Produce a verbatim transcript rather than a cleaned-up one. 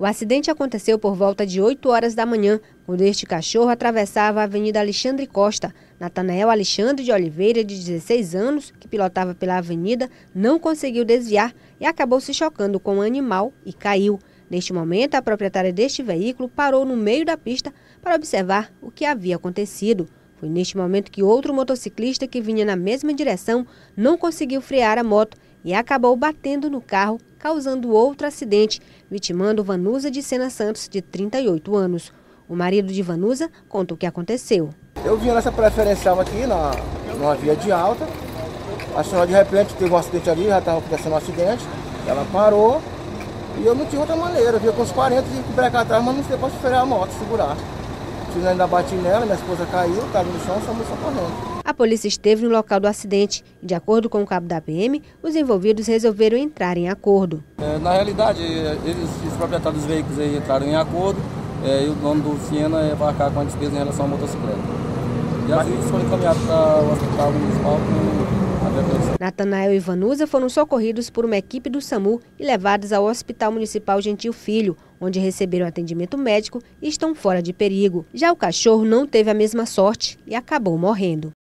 O acidente aconteceu por volta de oito horas da manhã, quando este cachorro atravessava a Avenida Alexandre Costa. Natanael Alexandre de Oliveira, de dezesseis anos, que pilotava pela avenida, não conseguiu desviar e acabou se chocando com o animal e caiu. Neste momento, a proprietária deste veículo parou no meio da pista para observar o que havia acontecido. Foi neste momento que outro motociclista que vinha na mesma direção não conseguiu frear a moto e acabou batendo no carro, causando outro acidente, vitimando Vanusa de Sena Santos, de trinta e oito anos. O marido de Vanusa conta o que aconteceu. Eu vinha nessa preferencial aqui, na, numa via de alta, a senhora de repente teve um acidente ali, já estava acontecendo um acidente, ela parou e eu não tinha outra maneira, eu vinha com os quarenta e brecar atrás, mas não sei para frear a moto, segurar. Eu ainda bati nela, minha esposa caiu, estava no chão, estamos socorrendo. A polícia esteve no local do acidente e, de acordo com o cabo da P M, os envolvidos resolveram entrar em acordo. É, na realidade, eles, os proprietários dos veículos aí entraram em acordo é, e o dono do Siena vai arcar com a despesa em relação à motocicleta. E assim eles foram encaminhados para o hospital municipal com a prevenção. Natanael e Vanusa foram socorridos por uma equipe do SAMU e levados ao Hospital Municipal Gentil Filho, onde receberam atendimento médico e estão fora de perigo. Já o cachorro não teve a mesma sorte e acabou morrendo.